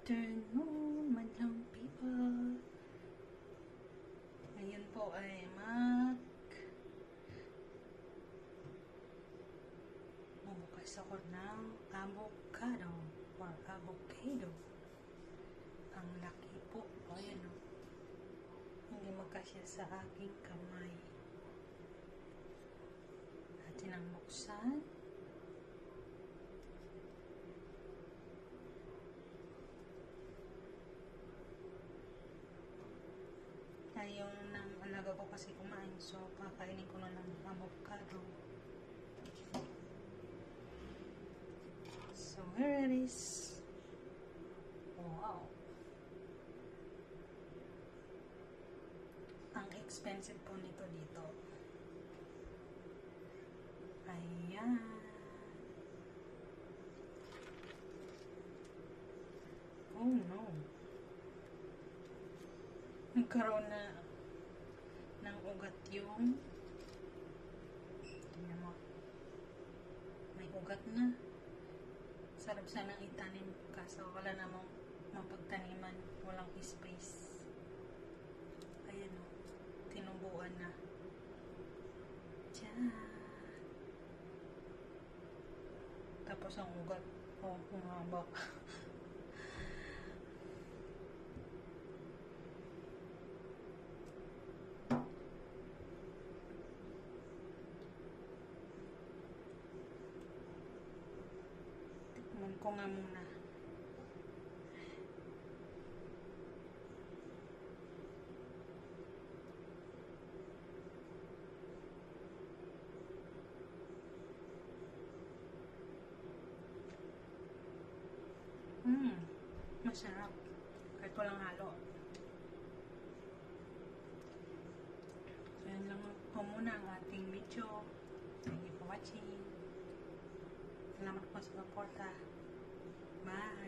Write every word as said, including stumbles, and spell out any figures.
afternoon, madlang people. Ngayon po ay mag bubukas ako ng avocado or avocado. Ang laki po. O, yan o. Hindi magkasya sa aking kamay. Atin ang buksan. Ay, yung nang alaga ko kasi kumain, so kakainin ko na ng avocado. So here it is. Wow. Ang expensive po nito dito. Ayan. Oh no. Nagkaroon na ng ugat yung tingnan mo. May ugat na. Sarap sanang itanim kaso wala namang mapagtaniman. Walang space. Ayan o. Tinubuan na. Tiyan. Tapos ang ugat. Oh, humaba. Tikman ko nga muna. Hmm, masarap. Kahit walang halo. So, yan lang po muna ang ating video. Thank you for watching. Salamat po sa suporta. Bye!